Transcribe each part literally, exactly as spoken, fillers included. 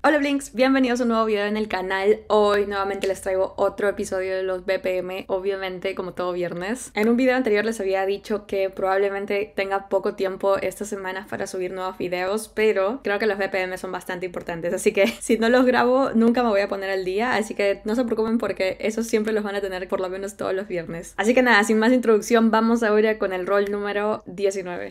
Hola Blinks, bienvenidos a un nuevo video en el canal. Hoy nuevamente les traigo otro episodio de los B P M, obviamente como todo viernes. En un video anterior les había dicho que probablemente tenga poco tiempo estas semanas para subir nuevos videos, pero creo que los B P M son bastante importantes, así que si no los grabo nunca me voy a poner al día, así que no se preocupen porque esos siempre los van a tener por lo menos todos los viernes. Así que nada, sin más introducción, vamos ahora con el rol número diecinueve.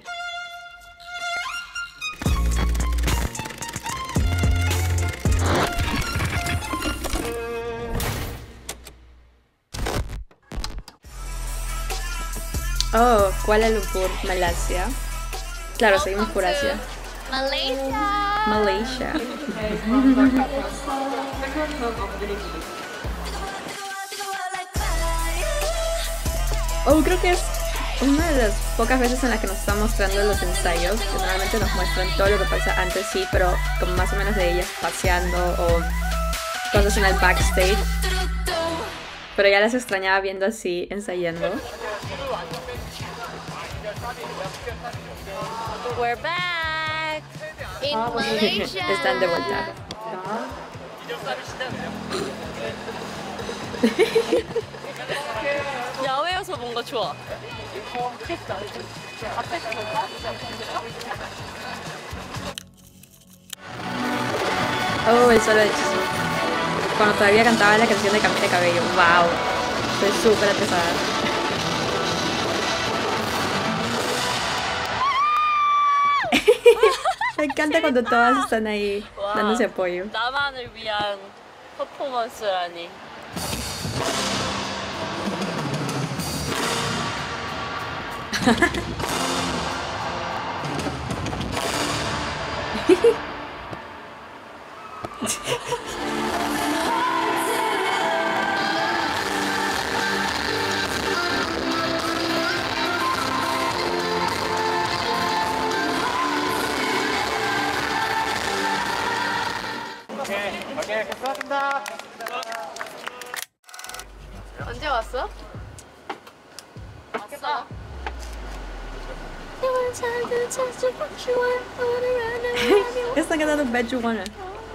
Oh, Kuala Lumpur, Malasia. Claro, seguimos por Asia. Malaysia. Malaysia. Oh, creo que es una de las pocas veces en las que nos están mostrando los ensayos. Generalmente nos muestran todo lo que pasa antes, sí, pero como más o menos de ellas paseando o cosas en el backstage. Pero ya las extrañaba viendo así, ensayando. We're back in Malaysia. Están de vuelta. 야외에서 뭔가 좋아. Oh, el solo de Jisoo. Cuando todavía cantaba la canción de Camila de Cabello. Wow. Estoy súper atrasada. Me encanta cuando todas están ahí dándose apoyo. 나만을 위한 퍼포먼스라니. 오케이, 수고하셨습니다. 언제 왔어? 왔어. Están cantando Bet You Wanna.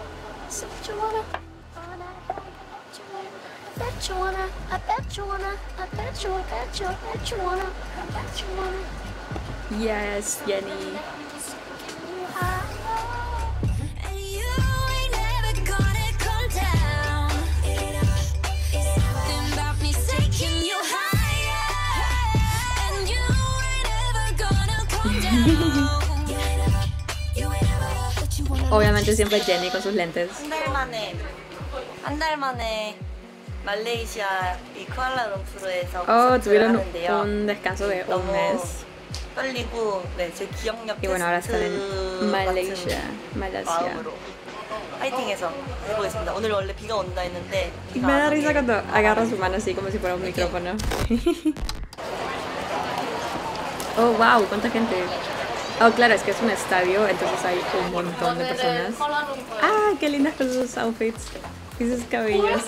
Yes, Jenny. Obviamente siempre Jenny con sus lentes. 한 달 만에 한 달 만에 말레이시아 이 쿠알라룸푸르에서 Oh, 콘서트를 tuvieron 하는데요. un descanso de un 너무 mes. 떨리고 네, 제 기억력 Y bueno, ahora están en 테스트 Malaysia. 같은 Malasia. 마음으로 파이팅해서 해보겠습니다. 오늘 원래 비가 온다 했는데 비가 Me 안 da 오길 risa cuando agarra su mano así como si fuera un micrófono. Oh, wow, cuánta gente. Oh, claro, es que es un estadio, entonces hay un montón de personas. Ah, qué lindas con sus outfits y sus cabellos.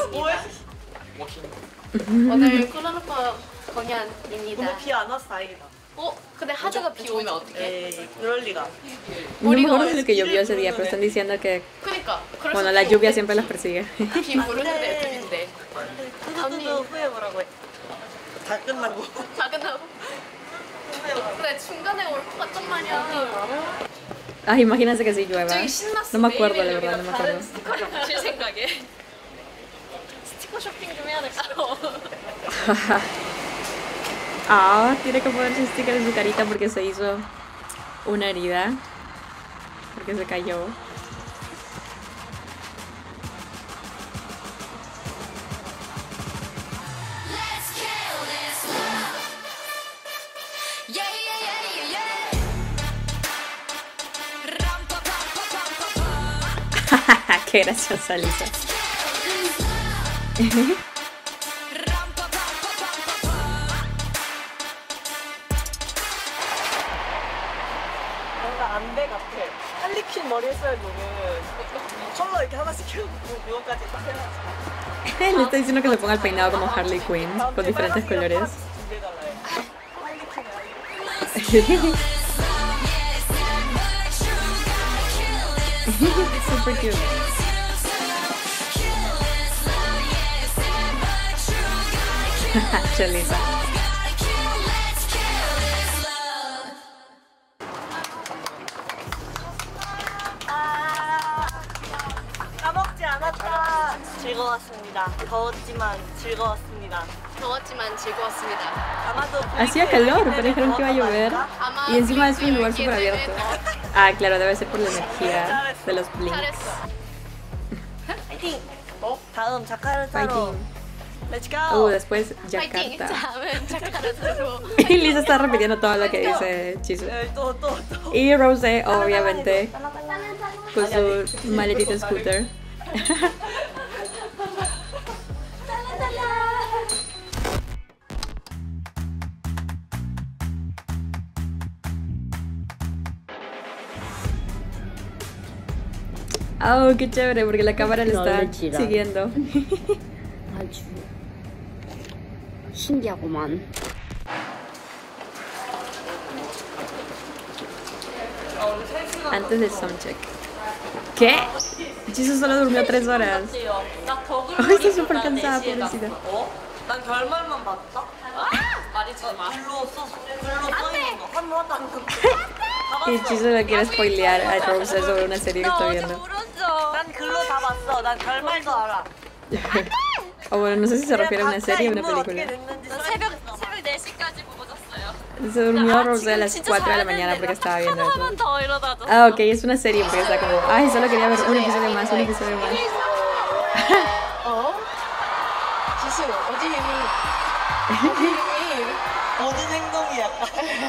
오늘 쿠알라룸푸르 공연입니다. 오늘 비 안 와서 다행이다. 어? 근데 하드가 비 오면 어떡해? 에이, 그럴 리가. No me acuerdo de lo que llovió ese día, pero están diciendo que, 그니까. 그래서 bueno, la lluvia siempre los persigue. 비 부르는 애들인데. 후두두두 후회보라고 해. 다 끝나고. 다 끝나고. 근데 중간에 올 것 같단 말이야. Ah, imagínense que si llueva. 갑자기 신났어. No me acuerdo, la 매일매일 verdad, no me 우리가 다른 acuerdo. 스티커를 붙일 생각에. 스티커 쇼핑 좀 해야 될까? Ah, tiene que poner su sticker en su carita porque se hizo una herida. Porque se cayó. Qué graciosa Lisa. 뭔가 안대 같아. 할리퀸 머리 했어야지 오늘. 컬러 이렇게 하나씩 켜고 이거까지 딱 해놨어. Le está diciendo que se ponga el peinado como Harley Quinn, con diferentes colores. Super cute. Chelisa. 아, 까먹지 않았다. 즐거웠습니다. 더웠지만 즐거웠습니다. 더웠지만 즐거웠습니다. 아마도 Hacía calor, pero dijeron que iba a llover. 아마 Y encima es un 비가 lugar 있기 súper abierto. 때문에 Ah, claro, debe ser por la energía de los blinks. 잘했어. 파이팅. 어? 다음 자카르타로. Fighting. Let's Uh, go. después 파이팅! Yakarta. 다음은 자카르타로. Y Lisa está repitiendo todo lo que dice Jisoo. 네, 또, 또, 또. Y Rose, obviamente, con su maletita scooter. Oh, qué chévere, porque la cámara le está siguiendo. 아주 신기하구만. Antes del soundcheck. ¿Qué? Jisoo solo durmió tres horas. 나더 Ay, está súper cansada, pobrecita. 어? 난 결말만 봤다? 말이지 마. 글로 써, 글로 써있는 거. 한 번도 안 금. Y Jisoo le quiere spoilear a Rose sobre una serie que está viendo. 울었어. 난 글로 다 봤어. 난 결말도 알아. O bueno, no sé si se refiere a una serie o una 각자 인물 película. 어떻게 됐는지 난 써 새벽 있어. 새벽 네 시까지 보고 잤어요. Se durmió 아, Rose a 지금 las 진짜 cuatro de la 자야 mañana porque 되는데 estaba viendo eso. 하나만 더 이러다 잤어. Ah, ok, es una serie porque está como, ay, solo quería ver un episodio más, un episodio más. 어? 지수 어디 힘이? 어디 힘이? 모든 행동이 약간.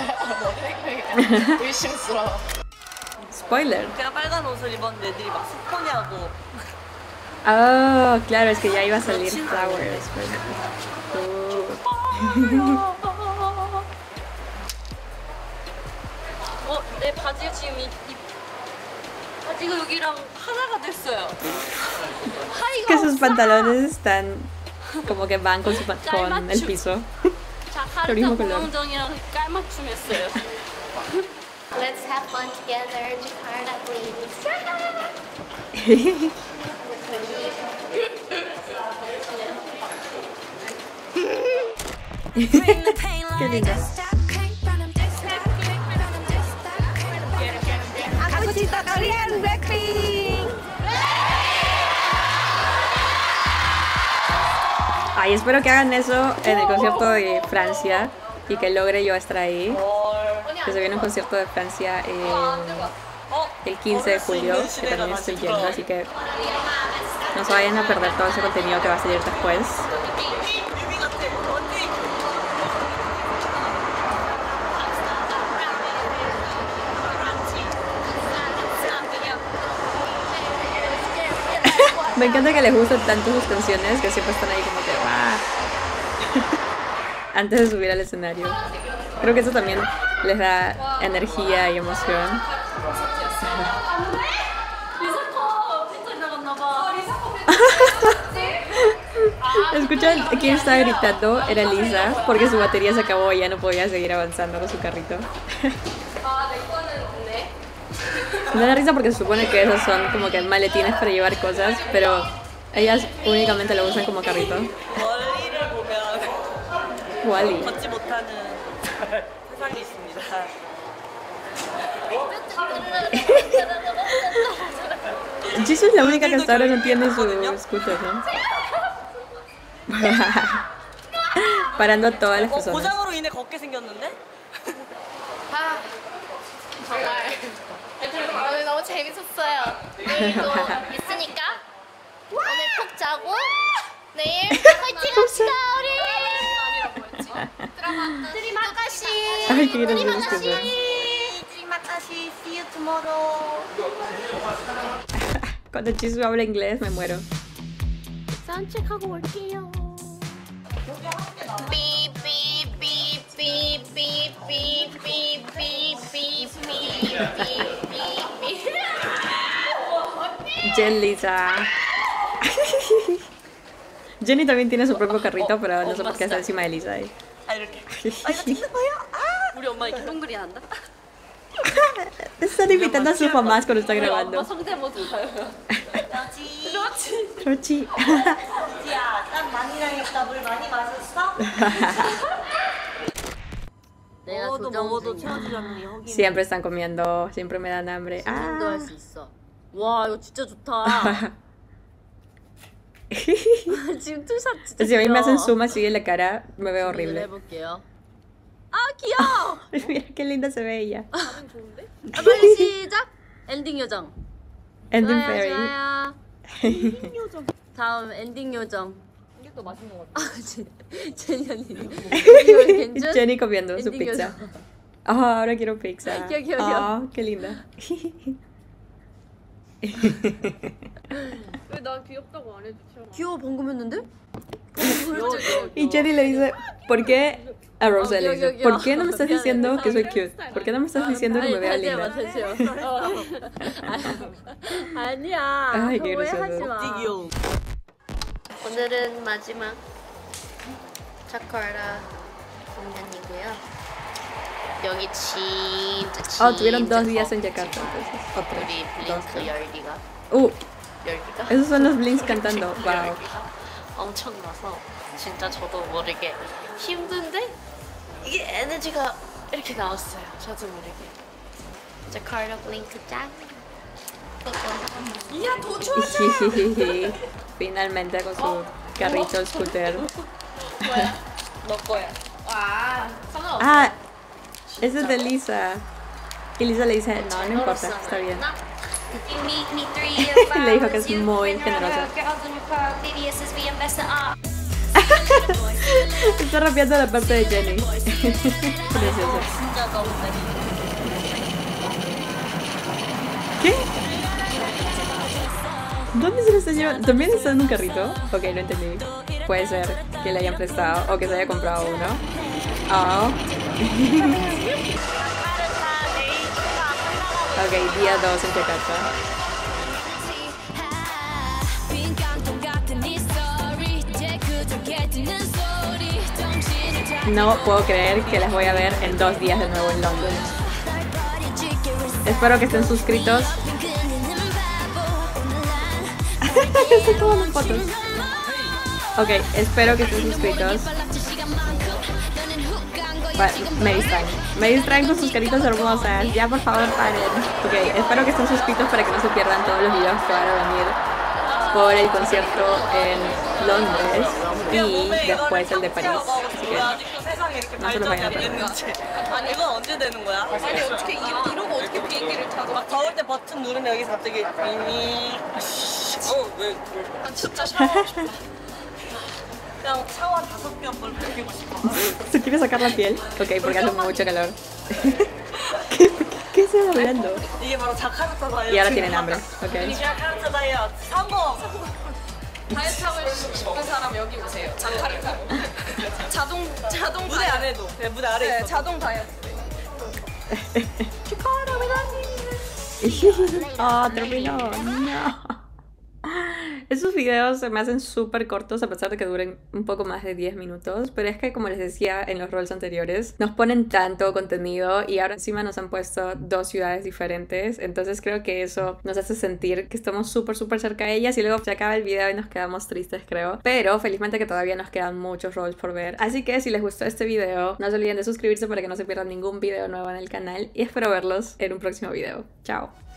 의심스러워. Spoiler. 제가 빨간 옷을 입었는데 애들이 막 스포냐고. Oh, claro, es que ya iba a salir Flowers. Pues. Uh. 어, 내 바지가 지금 이, 이 바지가 여기랑 하나가 됐어요. 하이가 Que sus 없어. pantalones están como que van con, su pa- con el piso. 자카르타 mismo color. 공영정이랑 깔맞춤 했어요. Let's have fun together, Jakarta, please. Qué linda. Ay, espero que hagan eso en el concierto de Francia y que logre yo estar ahí. Que se viene un concierto de Francia eh, el quince de julio, que también estoy yendo, así que no se vayan a perder todo ese contenido que va a salir después. 유미 같아. 언니. Me encanta que les gustan tanto sus canciones que siempre están ahí como que ¡ah! Antes de subir al escenario. Creo que eso también les da energía y emoción. ¿Escuchan quién estaba gritando? Era Lisa, porque su batería se acabó y ya no podía seguir avanzando con su carrito. Me da risa porque se supone que esos son como que maletines para llevar cosas, pero ellas únicamente lo usan como carrito. 멀리를 보면 Wally. 걷지 못하는 세상이 있습니다. Jisoo es la única que hasta ahora no tiene su scooter, ¿no? Parando a todas las 어, personas. 고장으로 인해 걷게 생겼는데? 아, 정말 오늘 너무 재밌었어요. 내일도 있으니까 오늘 푹 자고 내일 화이팅 합시다 우리. 드리마카시. Ay, qué gracioso que son. 드리마카시, see you tomorrow. Cuando Jisoo habla inglés me muero. 산책하고 올게요. Jen Lisa. Jenny también tiene su propio carrito, pero no sé por qué está encima de Lisa ahí. 아 이렇게. 아 이거 찍는 거야? 아! 우리 엄마 이렇게 동그리 한다. Están invitando a sus mamás cuando está 우리 엄마 grabando. 성대모사. 러지. Rochi. 야, 땀 많이 나겠다. 물 많이 마셨어? 먹어도 먹어도 채워지지 않는 허기. Siempre están comiendo, siempre me dan hambre. 도 할 Ah. 수 있어. 와 이거 진짜 좋다. 지금 투샷 진짜. Si a mí me hacen 귀여워. zoom así en la cara, me veo zoom을 horrible. 해볼게요. 아 귀여워. Mira qué linda se ve ella. 반응 좋은데? 아, 빨리 시작. 엔딩 요정. Ending 좋아요, Fairy. 좋아요. 다음 엔딩 요정. 이게 또 맛있는 것 같아. 아, 제, 제니 언니. 괜찮? Jenny comiendo su Ending pizza. 요정. Ah, ahora quiero pizza. Quiero, quiero, Ah, qué linda. 왜 나 귀엽다고 안 해주죠? 귀여워 방금 했는데? Y Jenny le dice, ¿por qué? A Rose Oh, le yo, dice, yo, ¿por yo. qué no me estás diciendo que soy cute? ¿Por qué no me estás diciendo que me vea 다시 해봐, linda? 다시 해봐. 아니야. Ay, qué 오해하지 gracioso. 마. 귀여워. 오늘은 마지막 자카르타 공연이고요. 여기 진짜 진짜 Oh, tuvieron dos días en 덥지. Jakarta, entonces. O tres. 우리 Dos, 블링크 creo. 열기가 Uh, 열기가 esos son los Blinks cantando. Wow. 열기가 엄청나서 진짜 저도 모르게 힘든데 이게 에너지가 이렇게 나왔어요. 저도 모르게. 자카르타 블링크 짱. Finalmente con su carrito scooter. 너 거야. 와, 상관없어. Ah, ese es de Lisa. Y Lisa le dice, no, no importa, está bien. Le dijo que es muy generosa. Está rapeando la parte de Jenny. Precioso. ¿Qué? ¿Dónde se lo está llevando? ¿También está en un carrito? Ok, no entendí. Puede ser que le hayan prestado o que se haya comprado uno. Oh. Ok, día dos en Jakarta. No puedo creer que las voy a ver en dos días de nuevo en London. Espero que estén suscritos. Estoy tomando fotos. Ok, espero que estén suscritos. Bueno, me distraen. Me distraen con sus caritas hermosas. Ya, por favor, paren. Ok, espero que estén suscritos para que no se pierdan todos los videos que van a venir por el concierto en Londres y después el de París. Así que 아직도 세상에 이렇게 No se lo vayan a 발전이 안 perder. 됐는지. 아니 이건 언제 되는 거야? 아니 어떻게 이, 이러고 어떻게 비행기를 타고? 막 더울 때 버튼 누르면 여기 갑자기 이미 어왜 아, 진짜 샤워하고 싶다. 그냥 샤워 한 다섯 개 한번 배우고 싶어. ¿Se quiere sacar la piel? Ok, porque hace mucho calor. ¿Qué, qué se va hablando? 이게 바로 자카르타 다이어트. Y ahora tienen hambre. Ok. 자카르타 다이어트 성공. 다이어트 하고 싶은 사람 여기 오세요. 자카르타. 자동 자동 무대 안 해도 네, 무대 아래 네, 있어. 자동 다이어트. Oh, terminó. No. Esos videos se me hacen súper cortos a pesar de que duren un poco más de diez minutos, pero es que como les decía en los roles anteriores, nos ponen tanto contenido y ahora encima nos han puesto dos ciudades diferentes, entonces creo que eso nos hace sentir que estamos súper súper cerca de ellas y luego se acaba el video y nos quedamos tristes, creo, pero felizmente que todavía nos quedan muchos roles por ver, así que si les gustó este video no se olviden de suscribirse para que no se pierdan ningún video nuevo en el canal y espero verlos en un próximo video. Chao.